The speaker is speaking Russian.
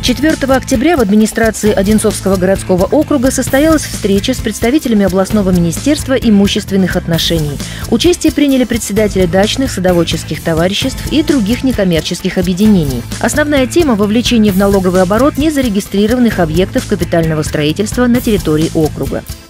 4 октября в администрации Одинцовского городского округа состоялась встреча с представителями областного министерства имущественных отношений. Участие приняли председатели дачных, садоводческих товариществ и других некоммерческих объединений. Основная тема – вовлечение в налоговый оборот незарегистрированных объектов капитального строительства на территории округа.